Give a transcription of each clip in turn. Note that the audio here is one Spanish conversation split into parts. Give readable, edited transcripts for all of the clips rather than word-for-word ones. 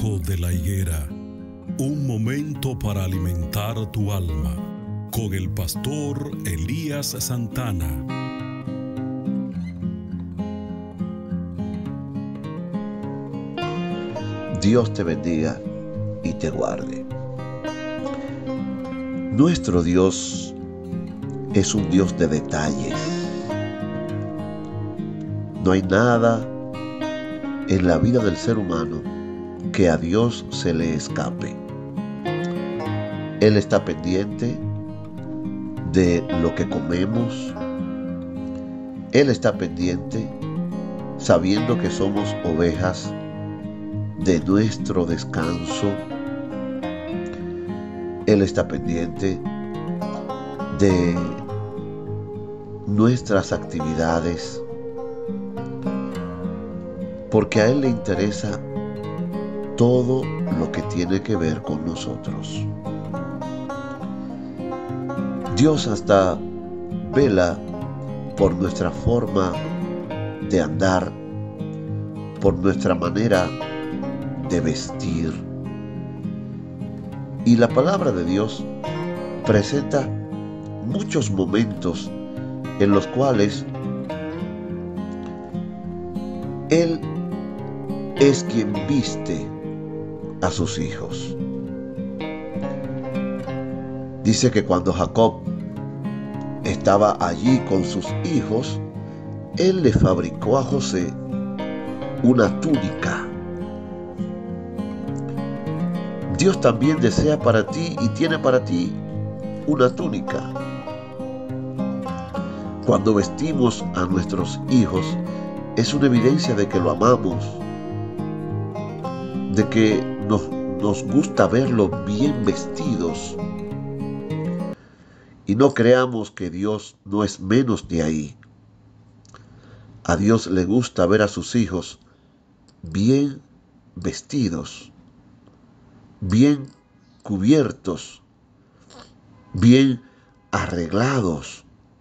Hijo de la higuera, un momento para alimentar tu alma, con el pastor Elías Santana. Dios te bendiga y te guarde. Nuestro Dios es un Dios de detalles. No hay nada en la vida del ser humano que a Dios se le escape. Él está pendiente de lo que comemos. Él está pendiente sabiendo que somos ovejas de nuestro descanso. Él está pendiente de nuestras actividades, porque a Él le interesa todo lo que tiene que ver con nosotros. Dios hasta vela por nuestra forma de andar, por nuestra manera de vestir. Y la palabra de Dios presenta muchos momentos en los cuales Él es quien viste a sus hijos. Dice que cuando Jacob estaba allí con sus hijos, Él le fabricó a José una túnica. Dios también desea para ti y tiene para ti una túnica. Cuando vestimos a nuestros hijos, es una evidencia de que lo amamos, de que nos gusta verlos bien vestidos. Y no creamos que Dios no es menos de ahí. A Dios le gusta ver a sus hijos bien vestidos, bien cubiertos, bien arreglados.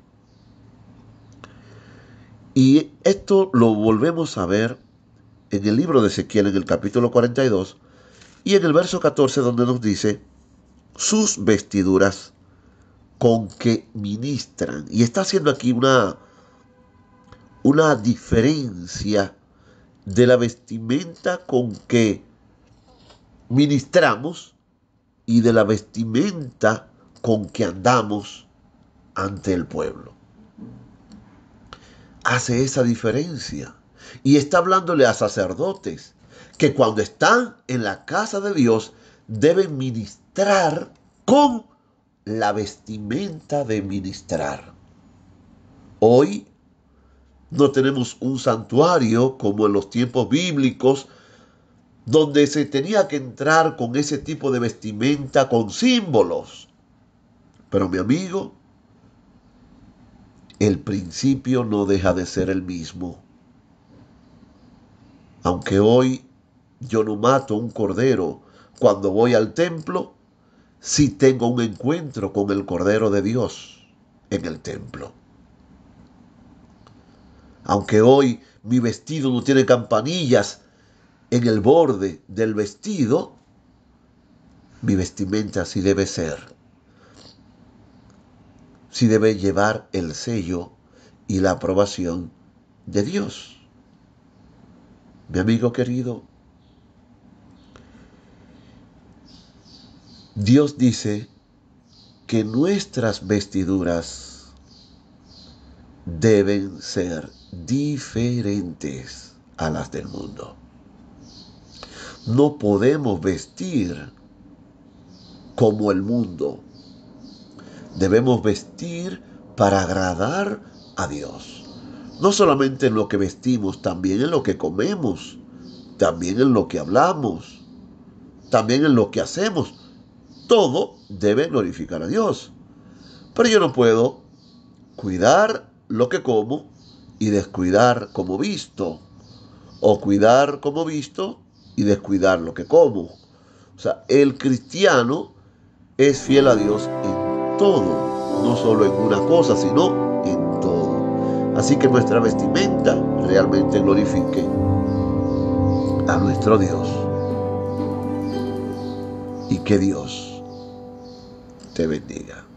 Y esto lo volvemos a ver en el libro de Ezequiel, en el capítulo 42, y en el verso 14, donde nos dice sus vestiduras con que ministran. Y está haciendo aquí una diferencia de la vestimenta con que ministramos y de la vestimenta con que andamos ante el pueblo. Hace esa diferencia. Y está hablándole a sacerdotes que cuando están en la casa de Dios deben ministrar con la vestimenta de ministrar. Hoy no tenemos un santuario como en los tiempos bíblicos, donde se tenía que entrar con ese tipo de vestimenta, con símbolos. Pero mi amigo, el principio no deja de ser el mismo. Aunque hoy yo no mato un cordero cuando voy al templo, sí tengo un encuentro con el Cordero de Dios en el templo. Aunque hoy mi vestido no tiene campanillas en el borde del vestido, mi vestimenta sí debe ser. Sí debe llevar el sello y la aprobación de Dios. Mi amigo querido, Dios dice que nuestras vestiduras deben ser diferentes a las del mundo. No podemos vestir como el mundo. Debemos vestir para agradar a Dios. No solamente en lo que vestimos, también en lo que comemos, también en lo que hablamos, también en lo que hacemos. Todo debe glorificar a Dios. Pero yo no puedo cuidar lo que como y descuidar como visto, o cuidar como visto y descuidar lo que como. O sea, el cristiano es fiel a Dios en todo, no solo en una cosa, sino en todo. Así que nuestra vestimenta realmente glorifique a nuestro Dios. y que Dios te bendiga.